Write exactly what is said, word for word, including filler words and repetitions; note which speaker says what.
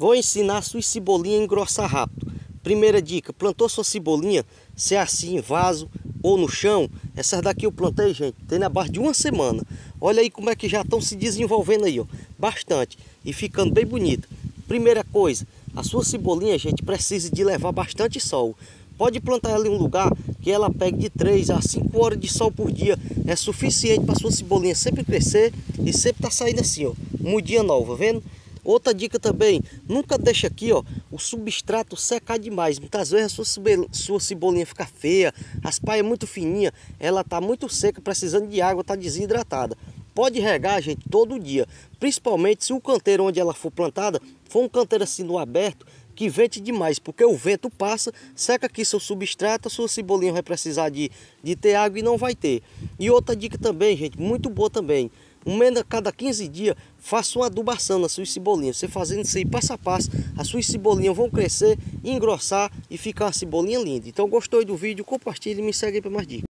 Speaker 1: Vou ensinar a sua cebolinha a engrossar rápido. Primeira dica, plantou sua cebolinha, se é assim em vaso ou no chão. Essas daqui eu plantei, gente, tem na base de uma semana. Olha aí como é que já estão se desenvolvendo aí, ó, bastante e ficando bem bonita. Primeira coisa, a sua cebolinha, gente, precisa de levar bastante sol. Pode plantar ela em um lugar que ela pegue de três a cinco horas de sol por dia. É suficiente para sua cebolinha sempre crescer e sempre tá saindo assim, ó, mudinha nova, vendo? Outra dica também, nunca deixa aqui, ó, o substrato secar demais. Muitas vezes a sua, sua cebolinha fica feia, as paias muito fininhas, ela tá muito seca, precisando de água, tá desidratada. Pode regar, gente, todo dia, principalmente se o canteiro onde ela for plantada for um canteiro assim no aberto, que vente demais, porque o vento passa, seca aqui seu substrato, a sua cebolinha vai precisar de, de ter água e não vai ter. E outra dica também, gente, muito boa também, um mês a cada quinze dias, faça uma adubação na sua cebolinha. Você fazendo isso aí passo a passo, as suas cebolinhas vão crescer, engrossar e ficar uma cebolinha linda. Então gostou do vídeo, compartilhe e me segue para mais dicas.